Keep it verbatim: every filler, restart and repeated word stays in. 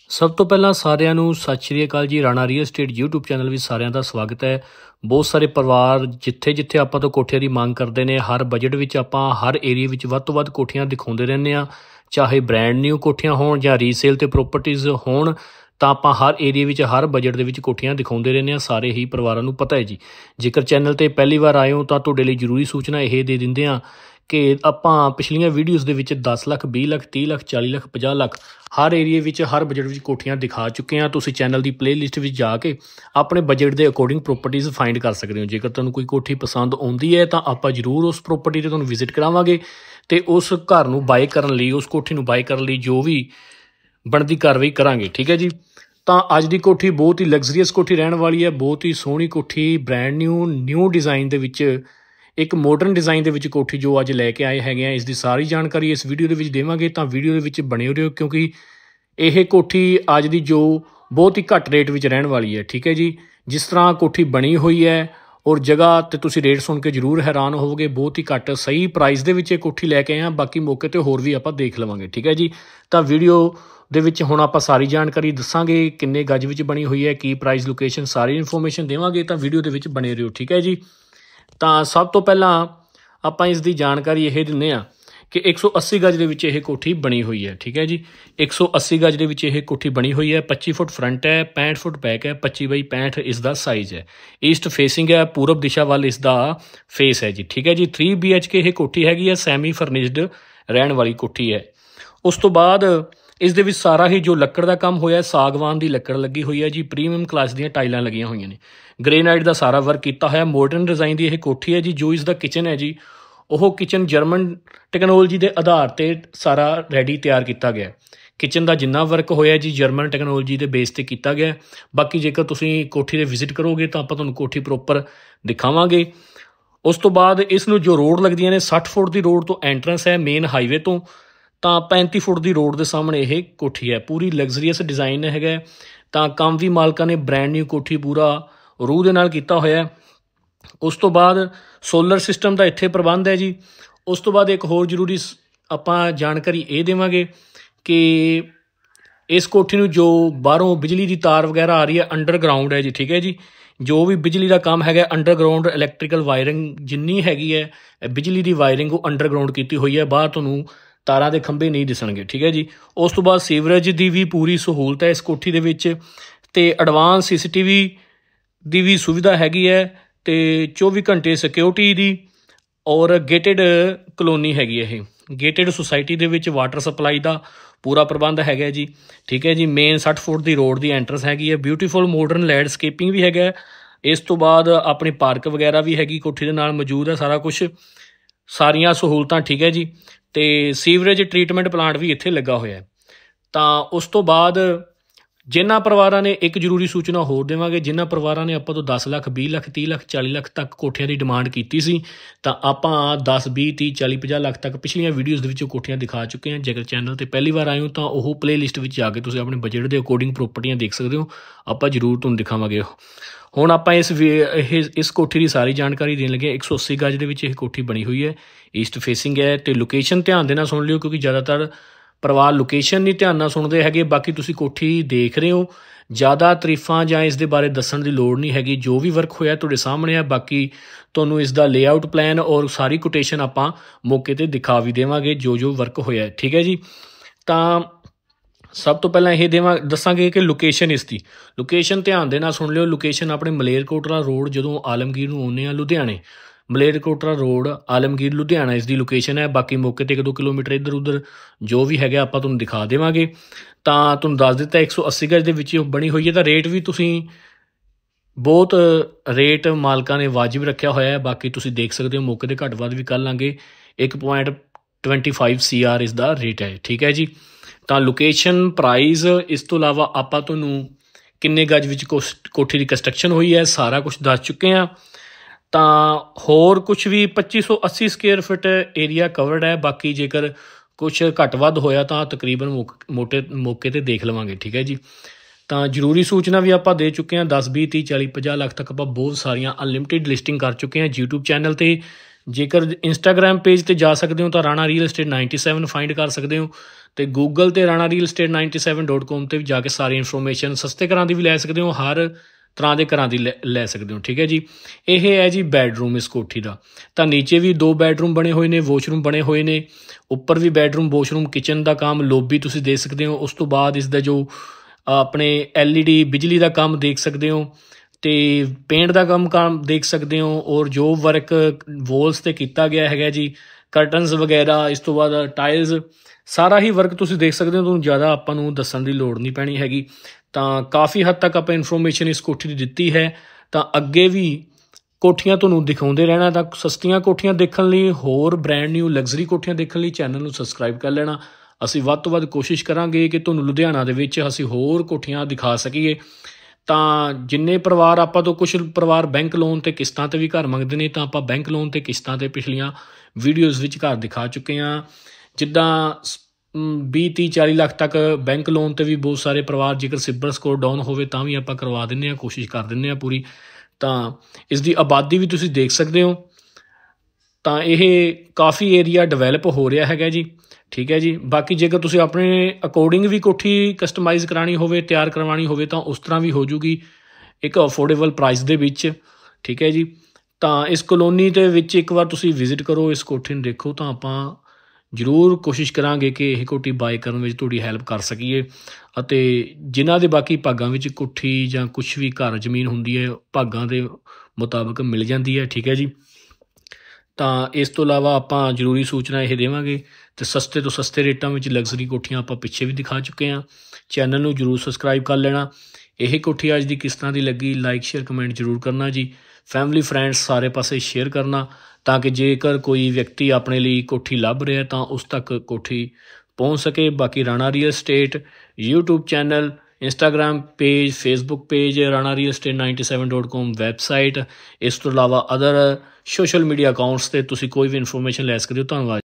ਸਭ ਤੋਂ ਪਹਿਲਾਂ ਸਾਰਿਆਂ ਨੂੰ ਸਤਿ Sri Akal ji. Rana real estate YouTube channel ਵਿੱਚ ਸਾਰਿਆਂ ਦਾ ਸਵਾਗਤ ਹੈ। ਬਹੁਤ ਸਾਰੇ ਪਰਿਵਾਰ ਜਿੱਥੇ ਜਿੱਥੇ ਆਪਾਂ ਤੋਂ ਕੋਠੀਆਂ ਦੀ ਮੰਗ ਕਰਦੇ ਨੇ, ਹਰ ਬਜਟ ਵਿੱਚ ਆਪਾਂ ਹਰ ਏਰੀਏ ਵਿੱਚ ਵੱਧ ਤੋਂ ਵੱਧ ਕੋਠੀਆਂ ਦਿਖਾਉਂਦੇ ਰਹਿੰਦੇ ਹਾਂ, ਚਾਹੇ ਬ੍ਰੈਂਡ ਨਿਊ ਕੋਠੀਆਂ ਹੋਣ ਜਾਂ ਰੀਸੇਲ ਤੇ ਪ੍ਰੋਪਰਟੀਜ਼ ਹੋਣ, ਤਾਂ ਆਪਾਂ ਹਰ ਏਰੀਏ ਵਿੱਚ ਹਰ ਬਜਟ ਦੇ ਵਿੱਚ ਕੋਠੀਆਂ ਦਿਖਾਉਂਦੇ ਰਹਿੰਦੇ ਹਾਂ। ਸਾਰੇ ਹੀ ਪਰਿਵਾਰਾਂ ਨੂੰ ਪਤਾ ਹੈ ਜੀ। ਜੇਕਰ ਚੈਨਲ 'ਤੇ ਪਹਿਲੀ ਵਾਰ ਆਏ ਹੋ ਤਾਂ ਤੁਹਾਡੇ ਲਈ ਜ਼ਰੂਰੀ ਸੂਚਨਾ ਇਹ ਦੇ ਦਿੰਦੇ ਹਾਂ ਕਿ ਆਪਾਂ ਪਿਛਲੀਆਂ ਵੀਡੀਓਜ਼ ਦੇ ਵਿੱਚ ਦਸ ਲੱਖ, ਵੀਹ ਲੱਖ, ਤੀਹ ਲੱਖ, ਚਾਲੀ ਲੱਖ, ਪੰਜਾਹ ਲੱਖ ਹਰ ਏਰੀਏ ਵਿੱਚ ਹਰ ਬਜਟ ਵਿੱਚ ਕੋਠੀਆਂ ਦਿਖਾ ਚੁੱਕੇ ਹਾਂ। ਤੁਸੀਂ ਚੈਨਲ ਦੀ ਪਲੇ ਲਿਸਟ ਵਿੱਚ ਜਾ ਕੇ ਆਪਣੇ ਬਜਟ ਦੇ ਅਕੋਰਡਿੰਗ ਪ੍ਰੋਪਰਟੀਜ਼ ਫਾਈਂਡ ਕਰ ਸਕਦੇ ਹੋ। ਜੇਕਰ ਤੁਹਾਨੂੰ ਕੋਈ ਕੋਠੀ ਪਸੰਦ ਆਉਂਦੀ ਹੈ ਤਾਂ ਆਪਾਂ ਜ਼ਰੂਰ ਉਸ ਪ੍ਰੋਪਰਟੀ 'ਤੇ ਤੁਹਾਨੂੰ ਵਿਜ਼ਿਟ ਕਰਾਵਾਂਗੇ ਅਤੇ ਉਸ ਘਰ ਨੂੰ ਬਾਏ ਕਰਨ ਲਈ, ਉਸ ਕੋਠੀ ਨੂੰ ਬਾਏ ਕਰਨ ਲਈ ਜੋ ਵੀ ਬਣਦੀ ਕਾਰਵਾਈ ਕਰਾਂਗੇ। ਠੀਕ ਹੈ ਜੀ। ਤਾਂ ਅੱਜ ਦੀ ਕੋਠੀ ਬਹੁਤ ਹੀ ਲਗਜ਼ਰੀਅਸ ਕੋਠੀ ਰਹਿਣ ਵਾਲੀ ਹੈ। ਬਹੁਤ ਹੀ ਸੋਹਣੀ ਕੋਠੀ, ਬ੍ਰੈਂਡ ਨਿਊ ਨਿਊ ਡਿਜ਼ਾਈਨ ਦੇ ਵਿੱਚ, ਇੱਕ ਮਾਡਰਨ ਡਿਜ਼ਾਈਨ ਦੇ ਵਿੱਚ ਕੋਠੀ ਜੋ ਅੱਜ ਲੈ ਕੇ ਆਏ ਹੈਗੇ ਆ। ਇਸ ਦੀ ਸਾਰੀ ਜਾਣਕਾਰੀ ਇਸ ਵੀਡੀਓ ਦੇ ਵਿੱਚ ਦੇਵਾਂਗੇ, ਤਾਂ ਵੀਡੀਓ ਦੇ ਵਿੱਚ ਬਣੇ ਰਹੋ ਕਿਉਂਕਿ ਇਹ ਕੋਠੀ ਅੱਜ ਦੀ ਜੋ ਬਹੁਤ ਹੀ ਘੱਟ ਰੇਟ ਵਿੱਚ ਰਹਿਣ ਵਾਲੀ ਹੈ। ਠੀਕ ਹੈ ਜੀ। ਜਿਸ ਤਰ੍ਹਾਂ ਕੋਠੀ ਬਣੀ ਹੋਈ ਹੈ ਔਰ ਜਗ੍ਹਾ 'ਤੇ ਤੁਸੀਂ ਰੇਟ ਸੁਣ ਕੇ ਜ਼ਰੂਰ ਹੈਰਾਨ ਹੋਵੋਗੇ। ਬਹੁਤ ਹੀ ਘੱਟ ਸਹੀ ਪ੍ਰਾਈਸ ਦੇ ਵਿੱਚ ਇਹ ਕੋਠੀ ਲੈ ਕੇ ਆਏ ਹਾਂ। ਬਾਕੀ ਮੌਕੇ 'ਤੇ ਹੋਰ ਵੀ ਆਪਾਂ ਦੇਖ ਲਵਾਂਗੇ। ਠੀਕ ਹੈ ਜੀ। ਤਾਂ ਵੀਡੀਓ ਦੇ ਵਿੱਚ ਹੁਣ ਆਪਾਂ ਸਾਰੀ ਜਾਣਕਾਰੀ ਦੱਸਾਂਗੇ, ਕਿੰਨੇ ਗਜ ਵਿੱਚ ਬਣੀ ਹੋਈ ਹੈ, ਕੀ ਪ੍ਰਾਈਸ, ਲੋਕੇਸ਼ਨ, ਸਾਰੀ ਇਨਫੋਰਮੇਸ਼ਨ ਦੇਵਾਂਗੇ। ਤਾਂ ਵੀਡੀਓ ਦੇ ਵਿੱਚ ਬਣੇ ਰਹੋ। ਠੀਕ ਹੈ ਜੀ। ਤਾਂ ਸਭ ਤੋਂ ਪਹਿਲਾਂ ਆਪਾਂ ਇਸ ਦੀ ਜਾਣਕਾਰੀ ਇਹ ਦਿੰਦੇ ਹਾਂ ਕਿ ਇੱਕ ਸੌ ਅੱਸੀ ਗਜ ਦੇ ਵਿੱਚ ਇਹ ਕੋਠੀ ਬਣੀ ਹੋਈ ਹੈ। ਠੀਕ ਹੈ ਜੀ। ਇੱਕ ਸੌ ਅੱਸੀ ਗਜ ਦੇ ਵਿੱਚ ਇਹ ਕੋਠੀ ਬਣੀ ਹੋਈ ਹੈ। ਪੱਚੀ ਫੁੱਟ ਫਰੰਟ ਹੈ, ਪੈਂਹਠ ਫੁੱਟ ਬੈਕ ਹੈ, ਪੱਚੀ ਬਾਈ ਪੈਂਹਠ ਇਸ ਦਾ ਸਾਈਜ਼ ਹੈ। ਈਸਟ ਫੇਸਿੰਗ ਹੈ, ਪੂਰਬ ਦਿਸ਼ਾ ਵੱਲ ਇਸ ਦਾ ਫੇਸ ਹੈ ਜੀ। ਠੀਕ ਹੈ ਜੀ। ਥ੍ਰੀ ਬੀ ਐਚ ਕੇ ਇਹ ਕੋਠੀ ਹੈਗੀ ਹੈ, ਸੈਮੀ ਫਰਨਿਸ਼ਡ ਰਹਿਣ ਵਾਲੀ ਕੋਠੀ ਹੈ। ਉਸ ਤੋਂ ਬਾਅਦ ਇਸ ਦੇ ਵਿੱਚ ਸਾਰਾ ਹੀ ਜੋ ਲੱਕੜ ਦਾ ਕੰਮ ਹੋਇਆ, ਸਾਗਵਾਨ ਦੀ ਲੱਕੜ ਲੱਗੀ ਹੋਈ ਹੈ ਜੀ। ਪ੍ਰੀਮੀਅਮ ਕਲਾਸ ਦੀਆਂ ਟਾਈਲਾਂ ਲੱਗੀਆਂ ਹੋਈਆਂ ਨੇ। ਗ੍ਰੇਨਾਈਟ ਦਾ ਸਾਰਾ ਵਰਕ ਕੀਤਾ ਹੋਇਆ। ਮਾਡਰਨ ਡਿਜ਼ਾਈਨ ਦੀ ਇਹ ਕੋਠੀ ਹੈ ਜੀ। ਜੋ ਇਸ ਦਾ ਕਿਚਨ ਹੈ ਜੀ, ਉਹ ਕਿਚਨ ਜਰਮਨ ਟੈਕਨੋਲੋਜੀ ਦੇ ਆਧਾਰ 'ਤੇ ਸਾਰਾ ਰੈਡੀ ਤਿਆਰ ਕੀਤਾ ਗਿਆ। ਕਿਚਨ ਦਾ ਜਿੰਨਾ ਵਰਕ ਹੋਇਆ ਜੀ ਜਰਮਨ ਟੈਕਨੋਲੋਜੀ ਦੇ ਬੇਸ 'ਤੇ ਕੀਤਾ ਗਿਆ। ਬਾਕੀ ਜੇਕਰ ਤੁਸੀਂ ਕੋਠੀ 'ਤੇ ਵਿਜ਼ਿਟ ਕਰੋਗੇ ਤਾਂ ਆਪਾਂ ਤੁਹਾਨੂੰ ਕੋਠੀ ਪ੍ਰੋਪਰ ਦਿਖਾਵਾਂਗੇ। ਉਸ ਤੋਂ ਬਾਅਦ ਇਸ ਨੂੰ ਜੋ ਰੋਡ ਲੱਗਦੀਆਂ ਨੇ, ਸੱਠ ਫੁੱਟ ਦੀ ਰੋਡ ਤੋਂ ਐਂਟਰੈਂਸ ਹੈ ਮੇਨ ਹਾਈਵੇ ਤੋਂ, ਤਾਂ ਪੈਂਤੀ ਫੁੱਟ ਦੀ ਰੋਡ ਦੇ ਸਾਹਮਣੇ ਇਹ ਕੋਠੀ ਹੈ। ਪੂਰੀ ਲਗਜ਼ਰੀਅਸ ਡਿਜ਼ਾਈਨ ਹੈਗਾ। ਤਾਂ ਕੰਮ ਵੀ ਮਾਲਕਾਂ ਨੇ ਬ੍ਰੈਂਡ ਨਿਊ ਕੋਠੀ ਪੂਰਾ ਰੂਹ ਦੇ ਨਾਲ ਕੀਤਾ ਹੋਇਆ। ਉਸ ਤੋਂ ਬਾਅਦ ਸੋਲਰ ਸਿਸਟਮ ਦਾ ਇੱਥੇ ਪ੍ਰਬੰਧ ਹੈ ਜੀ। ਉਸ ਤੋਂ ਬਾਅਦ ਇੱਕ ਹੋਰ ਜ਼ਰੂਰੀ ਆਪਾਂ ਜਾਣਕਾਰੀ ਇਹ ਦੇਵਾਂਗੇ ਕਿ ਇਸ ਕੋਠੀ ਨੂੰ ਜੋ ਬਾਹਰੋਂ ਬਿਜਲੀ ਦੀ ਤਾਰ ਵਗੈਰਾ ਆ ਰਹੀ ਹੈ, ਅੰਡਰਗਰਾਊਂਡ ਹੈ ਜੀ। ਠੀਕ ਹੈ ਜੀ। ਜੋ ਵੀ ਬਿਜਲੀ ਦਾ ਕੰਮ ਹੈਗਾ, ਅੰਡਰਗਰਾਊਂਡ ਇਲੈਕਟ੍ਰੀਕਲ ਵਾਇਰਿੰਗ ਜਿੰਨੀ ਹੈਗੀ ਹੈ ਬਿਜਲੀ ਦੀ ਵਾਇਰਿੰਗ, ਉਹ ਅੰਡਰਗਰਾਊਂਡ ਕੀਤੀ ਹੋਈ ਹੈ। ਬਾਹਰ ਤੁਹਾਨੂੰ ਤਾਰਾਂ ਦੇ ਖੰਭੇ ਨਹੀਂ ਦਿਸਣਗੇ। ਠੀਕ ਹੈ ਜੀ। ਉਸ ਤੋਂ ਬਾਅਦ ਸੀਵਰੇਜ ਦੀ ਵੀ ਪੂਰੀ ਸਹੂਲਤ ਹੈ ਇਸ ਕੋਠੀ ਦੇ ਵਿੱਚ, ਅਤੇ ਐਡਵਾਂਸ ਸੀ ਸੀ ਟੀ ਵੀ ਦੀ ਵੀ ਸੁਵਿਧਾ ਹੈਗੀ ਹੈ, ਅਤੇ ਚੌਵੀ ਘੰਟੇ ਸਿਕਿਉਰਿਟੀ ਦੀ, ਔਰ ਗੇਟਡ ਕਲੋਨੀ ਹੈਗੀ ਹੈ ਇਹ। ਗੇਟਡ ਸੁਸਾਇਟੀ ਦੇ ਵਿੱਚ ਵਾਟਰ ਸਪਲਾਈ ਦਾ ਪੂਰਾ ਪ੍ਰਬੰਧ ਹੈਗਾ ਜੀ। ਠੀਕ ਹੈ ਜੀ। ਮੇਨ ਸੱਠ ਫੁੱਟ ਦੀ ਰੋਡ ਦੀ ਐਂਟਰੈਂਸ ਹੈਗੀ ਹੈ। ਬਿਊਟੀਫੁਲ ਮਾਡਰਨ ਲੈਂਡਸਕੇਪਿੰਗ ਵੀ ਹੈਗਾ। ਇਸ ਤੋਂ ਬਾਅਦ ਆਪਣੀ ਪਾਰਕ ਵਗੈਰਾ ਵੀ ਹੈਗੀ, ਕੋਠੀ ਦੇ ਨਾਲ ਮੌਜੂਦ ਹੈ ਸਾਰਾ ਕੁਛ, ਸਾਰੀਆਂ ਸਹੂਲਤਾਂ। ਠੀਕ ਹੈ ਜੀ। ਅਤੇ ਸੀਵਰੇਜ ਟਰੀਟਮੈਂਟ ਪਲਾਂਟ ਵੀ ਇੱਥੇ ਲੱਗਾ ਹੋਇਆ। ਤਾਂ ਉਸ ਤੋਂ ਬਾਅਦ ਜਿਨ੍ਹਾਂ ਪਰਿਵਾਰਾਂ ਨੇ, ਇੱਕ ਜ਼ਰੂਰੀ ਸੂਚਨਾ ਹੋਰ ਦੇਵਾਂਗੇ, ਜਿਨ੍ਹਾਂ ਪਰਿਵਾਰਾਂ ਨੇ ਆਪਾਂ ਤੋਂ ਦਸ ਲੱਖ, ਵੀਹ ਲੱਖ, ਤੀਹ ਲੱਖ, ਚਾਲੀ ਲੱਖ ਤੱਕ ਕੋਠੀਆਂ ਦੀ ਡਿਮਾਂਡ ਕੀਤੀ ਸੀ, ਤਾਂ ਆਪਾਂ ਦਸ, ਵੀਹ, ਤੀਹ, ਚਾਲੀ, ਪੰਜਾਹ ਲੱਖ ਤੱਕ ਪਿਛਲੀਆਂ ਵੀਡੀਓਜ਼ ਦੇ ਵਿੱਚ ਕੋਠੀਆਂ ਦਿਖਾ ਚੁੱਕੇ ਹਾਂ। ਜੇਕਰ ਚੈਨਲ 'ਤੇ ਪਹਿਲੀ ਵਾਰ ਆਏ ਹੋ ਤਾਂ ਉਹ ਪਲੇ ਲਿਸਟ ਵਿੱਚ ਜਾ ਕੇ ਤੁਸੀਂ ਆਪਣੇ ਬਜਟ ਦੇ ਅਕੋਰਡਿੰਗ ਪ੍ਰੋਪਰਟੀਆਂ ਦੇਖ ਸਕਦੇ ਹੋ। ਆਪਾਂ ਜ਼ਰੂਰ ਤੁਹਾਨੂੰ ਦਿਖਾਵਾਂਗੇ। ਹੁਣ ਆਪਾਂ ਇਸ ਇਹ ਇਸ ਕੋਠੀ ਦੀ ਸਾਰੀ ਜਾਣਕਾਰੀ ਦੇਣ ਲੱਗੇ। ਇੱਕ ਸੌ ਅੱਸੀ ਗਜ ਦੇ ਵਿੱਚ ਇਹ ਕੋਠੀ ਬਣੀ ਹੋਈ ਹੈ, ਈਸਟ ਫੇਸਿੰਗ ਹੈ, ਅਤੇ ਲੋਕੇਸ਼ਨ ਧਿਆਨ ਦੇ ਨਾਲ ਸੁਣ ਲਿਓ ਕਿਉਂਕਿ ਜ਼ਿਆਦਾਤਰ ਪਰਿਵਾਰ ਲੋਕੇਸ਼ਨ ਨਹੀਂ ਧਿਆਨ ਨਾਲ ਸੁਣਦੇ ਹੈਗੇ। ਬਾਕੀ ਤੁਸੀਂ ਕੋਠੀ ਦੇਖ ਰਹੇ ਹੋ, ਜ਼ਿਆਦਾ ਤਾਰੀਫਾਂ ਜਾਂ ਇਸ ਦੇ ਬਾਰੇ ਦੱਸਣ ਦੀ ਲੋੜ ਨਹੀਂ ਹੈਗੀ। ਜੋ ਵੀ ਵਰਕ ਹੋਇਆ ਤੁਹਾਡੇ ਸਾਹਮਣੇ ਆ। ਬਾਕੀ ਤੁਹਾਨੂੰ ਇਸ ਦਾ ਲੇਆਊਟ ਪਲਾਨ ਔਰ ਸਾਰੀ ਕੋਟੇਸ਼ਨ ਆਪਾਂ ਮੌਕੇ 'ਤੇ ਦਿਖਾ ਵੀ ਦੇਵਾਂਗੇ, ਜੋ ਜੋ ਵਰਕ ਹੋਇਆ। ਠੀਕ ਹੈ ਜੀ। ਤਾਂ ਸਭ ਤੋਂ ਪਹਿਲਾਂ ਇਹ ਦੇਵਾਂ ਦੱਸਾਂਗੇ ਕਿ ਲੋਕੇਸ਼ਨ, ਇਸ ਦੀ ਲੋਕੇਸ਼ਨ ਧਿਆਨ ਦੇ ਨਾਲ ਸੁਣ ਲਿਓ। ਲੋਕੇਸ਼ਨ ਆਪਣੇ ਮਲੇਰਕੋਟਲਾ ਰੋਡ, ਜਦੋਂ ਆਲਮਗੀਰ ਨੂੰ ਆਉਂਦੇ ਹਾਂ ਲੁਧਿਆਣੇ, ਮਲੇਰਕੋਟਲਾ ਰੋਡ ਆਲਮਗੀਰ ਲੁਧਿਆਣਾ ਇਸ ਦੀ ਲੋਕੇਸ਼ਨ ਹੈ। ਬਾਕੀ ਮੌਕੇ 'ਤੇ ਇੱਕ ਦੋ ਕਿਲੋਮੀਟਰ ਇੱਧਰ ਉੱਧਰ ਜੋ ਵੀ ਹੈਗਾ ਆਪਾਂ ਤੁਹਾਨੂੰ ਦਿਖਾ ਦੇਵਾਂਗੇ। ਤਾਂ ਤੁਹਾਨੂੰ ਦੱਸ ਦਿੱਤਾ ਇੱਕ ਸੌ ਅੱਸੀ ਗਜ ਦੇ ਵਿੱਚ ਬਣੀ ਹੋਈ ਹੈ। ਤਾਂ ਰੇਟ ਵੀ ਤੁਸੀਂ ਬਹੁਤ ਰੇਟ ਮਾਲਕਾਂ ਨੇ ਵਾਜਿਬ ਰੱਖਿਆ ਹੋਇਆ ਹੈ। ਬਾਕੀ ਤੁਸੀਂ ਦੇਖ ਸਕਦੇ ਹੋ, ਮੌਕੇ 'ਤੇ ਘੱਟ ਵੱਧ ਵੀ ਕਰ ਲਾਂਗੇ। ਇੱਕ point twenty five C R ਇਸ ਦਾ ਰੇਟ ਹੈ। ਠੀਕ ਹੈ ਜੀ। ਤਾਂ ਲੋਕੇਸ਼ਨ, ਪ੍ਰਾਈਜ਼, ਇਸ ਤੋਂ ਇਲਾਵਾ ਆਪਾਂ ਤੁਹਾਨੂੰ ਕਿੰਨੇ ਗਜ ਵਿੱਚ ਕੋਠੀ ਦੀ ਕੰਸਟਰਕਸ਼ਨ ਹੋਈ ਹੈ, ਸਾਰਾ ਕੁਛ ਦੱਸ ਚੁੱਕੇ ਹਾਂ। ਤਾਂ ਹੋਰ ਕੁਛ ਵੀ ਪੱਚੀ ਸੌ ਅੱਸੀ ਸਕੁਏਅਰ ਫਿਟ ਏਰੀਆ ਕਵਰਡ ਹੈ। ਬਾਕੀ ਜੇਕਰ ਕੁਛ ਘੱਟ ਵੱਧ ਹੋਇਆ ਤਾਂ ਤਕਰੀਬਨ ਮੋਟੇ ਮੌਕੇ 'ਤੇ ਦੇਖ ਲਵਾਂਗੇ। ਠੀਕ ਹੈ ਜੀ। ਤਾਂ ਜ਼ਰੂਰੀ ਸੂਚਨਾ ਵੀ ਆਪਾਂ ਦੇ ਚੁੱਕੇ ਹਾਂ। ਦਸ, ਵੀਹ, ਤੀਹ, ਚਾਲੀ, ਪੰਜਾਹ ਲੱਖ ਤੱਕ ਆਪਾਂ ਬਹੁਤ ਸਾਰੀਆਂ ਅਨਲਿਮਿਟਿਡ ਲਿਸਟਿੰਗ ਕਰ ਚੁੱਕੇ ਹਾਂ YouTube ਚੈਨਲ 'ਤੇ। ਜੇਕਰ ਇੰਸਟਾਗ੍ਰਾਮ ਪੇਜ 'ਤੇ ਜਾ ਸਕਦੇ ਹੋ ਤਾਂ Rana real estate ninety seven find ਕਰ ਸਕਦੇ ਹੋ। ਤੇ ਗੂਗਲ ਤੇ Rana real estate ninety seven dot com 'ਤੇ ਵੀ ਜਾ ਕੇ ਸਾਰੀ ਇਨਫੋਰਮੇਸ਼ਨ ਸਸਤੇ ਘਰਾਂ ਦੀ ਵੀ ਲੈ ਸਕਦੇ ਹੋ, ਹਰ ਤਰ੍ਹਾਂ ਦੇ ਘਰਾਂ ਦੀ ਲੈ ਲੈ ਸਕਦੇ ਹੋ। ਠੀਕ ਹੈ ਜੀ। ਇਹ ਹੈ ਜੀ ਬੈਡਰੂਮ ਇਸ ਕੋਠੀ ਦਾ। ਤਾਂ ਨੀਚੇ ਵੀ ਦੋ ਬੈਡਰੂਮ ਬਣੇ ਹੋਏ ਨੇ, ਵਾਸ਼ਰੂਮ ਬਣੇ ਹੋਏ ਨੇ, ਉੱਪਰ ਵੀ ਬੈਡਰੂਮ ਵਾਸ਼ਰੂਮ ਕਿਚਨ ਦਾ ਕੰਮ, ਲੋਬੀ ਤੁਸੀਂ ਦੇਖ ਸਕਦੇ ਹੋ। ਉਸ ਤੋਂ ਬਾਅਦ ਇਸ ਦਾ ਜੋ ਆਪਣੇ ਐਲ ਈ ਡੀ ਬਿਜਲੀ ਦਾ ਕੰਮ ਦੇਖ ਸਕਦੇ ਹੋ, ਅਤੇ ਪੇਂਟ ਦਾ ਕੰਮ ਕੰਮ ਦੇਖ ਸਕਦੇ ਹੋ। ਔਰ ਜੋ ਵਰਕ ਵੋਲਸ 'ਤੇ ਕੀਤਾ ਗਿਆ ਹੈਗਾ ਜੀ, ਕਰਟਨਸ ਵਗੈਰਾ, ਇਸ ਤੋਂ ਬਾਅਦ ਟਾਇਲਸ, ਸਾਰਾ ਹੀ ਵਰਕ ਤੁਸੀਂ ਦੇਖ ਸਕਦੇ ਹੋ। ਤੁਹਾਨੂੰ ਜ਼ਿਆਦਾ ਆਪਾਂ ਨੂੰ ਦੱਸਣ ਦੀ ਲੋੜ ਨਹੀਂ ਪੈਣੀ ਹੈਗੀ। ਤਾਂ ਕਾਫੀ ਹੱਦ ਤੱਕ ਆਪਾਂ ਇਨਫੋਰਮੇਸ਼ਨ ਇਸ ਕੋਠੀ ਦੀ ਦਿੱਤੀ ਹੈ। ਤਾਂ ਅੱਗੇ ਵੀ ਕੋਠੀਆਂ ਤੁਹਾਨੂੰ ਦਿਖਾਉਂਦੇ ਰਹਿਣਾ। ਤਾਂ ਸਸਤੀਆਂ ਕੋਠੀਆਂ ਦੇਖਣ ਲਈ, ਹੋਰ ਬ੍ਰੈਂਡ ਨਿਊ ਲਗਜ਼ਰੀ ਕੋਠੀਆਂ ਦੇਖਣ ਲਈ ਚੈਨਲ ਨੂੰ ਸਬਸਕ੍ਰਾਈਬ ਕਰ ਲੈਣਾ। ਅਸੀਂ ਵੱਧ ਤੋਂ ਵੱਧ ਕੋਸ਼ਿਸ਼ ਕਰਾਂਗੇ ਕਿ ਤੁਹਾਨੂੰ ਲੁਧਿਆਣਾ ਦੇ ਵਿੱਚ ਅਸੀਂ ਹੋਰ ਕੋਠੀਆਂ ਦਿਖਾ ਸਕੀਏ। ਤਾਂ ਜਿੰਨੇ ਪਰਿਵਾਰ ਆਪਾਂ ਤੋਂ, ਕੁਛ ਪਰਿਵਾਰ ਬੈਂਕ ਲੋਨ 'ਤੇ ਕਿਸ਼ਤਾਂ 'ਤੇ ਵੀ ਘਰ ਮੰਗਦੇ ਨੇ, ਤਾਂ ਆਪਾਂ ਬੈਂਕ ਲੋਨ 'ਤੇ ਕਿਸ਼ਤਾਂ 'ਤੇ ਪਿਛਲੀਆਂ ਵੀਡੀਓਜ਼ ਵਿੱਚ ਘਰ ਦਿਖਾ ਚੁੱਕੇ ਹਾਂ। ਜਿੱਦਾਂ ਵੀਹ ਤੀਹ ਚਾਲੀ ਲੱਖ ਤੱਕ ਬੈਂਕ ਲੋਨ 'ਤੇ ਵੀ ਬਹੁਤ ਸਾਰੇ ਪਰਿਵਾਰ, ਜੇਕਰ ਸਿਬਲ ਸਕੋਰ ਡਾਊਨ ਹੋਵੇ ਤਾਂ ਵੀ ਆਪਾਂ ਕਰਵਾ ਦਿੰਦੇ ਹਾਂ, ਕੋਸ਼ਿਸ਼ ਕਰ ਦਿੰਦੇ ਹਾਂ ਪੂਰੀ। ਤਾਂ ਇਸ ਦੀ ਆਬਾਦੀ ਵੀ ਤੁਸੀਂ ਦੇਖ ਸਕਦੇ ਹੋ। ਤਾਂ ਇਹ ਕਾਫੀ ਏਰੀਆ ਡਿਵੈਲਪ ਹੋ ਰਿਹਾ ਹੈਗਾ ਜੀ। ਠੀਕ ਹੈ ਜੀ। ਬਾਕੀ ਜੇਕਰ ਤੁਸੀਂ ਆਪਣੇ ਅਕੋਰਡਿੰਗ ਵੀ ਕੋਠੀ ਕਸਟਮਾਈਜ਼ ਕਰਾਉਣੀ ਹੋਵੇ, ਤਿਆਰ ਕਰਵਾਉਣੀ ਹੋਵੇ, ਤਾਂ ਉਸ ਤਰ੍ਹਾਂ ਵੀ ਹੋ ਜੂਗੀ ਇੱਕ ਅਫੋਰਡੇਬਲ ਪ੍ਰਾਈਸ ਦੇ ਵਿੱਚ। ਠੀਕ ਹੈ ਜੀ। ਤਾਂ ਇਸ ਕਲੋਨੀ ਦੇ ਵਿੱਚ ਇੱਕ ਵਾਰ ਤੁਸੀਂ ਵਿਜ਼ਿਟ ਕਰੋ, ਇਸ ਕੋਠੀ ਨੂੰ ਦੇਖੋ। ਤਾਂ ਆਪਾਂ ਜ਼ਰੂਰ ਕੋਸ਼ਿਸ਼ ਕਰਾਂਗੇ ਕਿ ਇਹ ਕੋਠੀ ਬਾਏ ਕਰਨ ਵਿੱਚ ਤੁਹਾਡੀ ਹੈਲਪ ਕਰ ਸਕੀਏ। ਅਤੇ ਜਿਨ੍ਹਾਂ ਦੇ ਬਾਕੀ ਭਾਗਾਂ ਵਿੱਚ ਕੋਠੀ ਜਾਂ ਕੁਛ ਵੀ ਘਰ ਜ਼ਮੀਨ ਹੁੰਦੀ ਹੈ, ਭਾਗਾਂ ਦੇ ਮੁਤਾਬਕ ਮਿਲ ਜਾਂਦੀ ਹੈ। ਠੀਕ ਹੈ ਜੀ। ਤਾਂ ਇਸ ਤੋਂ ਇਲਾਵਾ ਆਪਾਂ ਜ਼ਰੂਰੀ ਸੂਚਨਾ ਇਹ ਦੇਵਾਂਗੇ, ਅਤੇ ਸਸਤੇ ਤੋਂ ਸਸਤੇ ਰੇਟਾਂ ਵਿੱਚ ਲਗਜ਼ਰੀ ਕੋਠੀਆਂ ਆਪਾਂ ਪਿੱਛੇ ਵੀ ਦਿਖਾ ਚੁੱਕੇ ਹਾਂ। ਚੈਨਲ ਨੂੰ ਜ਼ਰੂਰ ਸਬਸਕ੍ਰਾਈਬ ਕਰ ਲੈਣਾ। ਇਹ ਕੋਠੀ ਅੱਜ ਦੀ ਕਿਸ ਤਰ੍ਹਾਂ ਦੀ ਲੱਗੀ, ਲਾਈਕ ਸ਼ੇਅਰ ਕਮੈਂਟ ਜ਼ਰੂਰ ਕਰਨਾ ਜੀ। ਫੈਮਿਲੀ ਫਰੈਂਡਸ ਸਾਰੇ ਪਾਸੇ ਸ਼ੇਅਰ ਕਰਨਾ, ਤਾਂ ਕਿ ਜੇਕਰ ਕੋਈ ਵਿਅਕਤੀ ਆਪਣੇ ਲਈ ਕੋਠੀ ਲੱਭ ਰਿਹਾ ਤਾਂ ਉਸ ਤੱਕ ਕੋਠੀ ਪਹੁੰਚ ਸਕੇ। ਬਾਕੀ Rana real estate YouTube channel, Instagram page, Facebook page, Rana real estate ninety seven dot com website, ਇਸ ਤੋਂ ਇਲਾਵਾ ਅਦਰ ਸੋਸ਼ਲ ਮੀਡੀਆ ਅਕਾਊਂਟਸ 'ਤੇ ਤੁਸੀਂ ਕੋਈ ਵੀ ਇਨਫੋਰਮੇਸ਼ਨ ਲੈ ਸਕਦੇ ਹੋ। ਧੰਨਵਾਦ।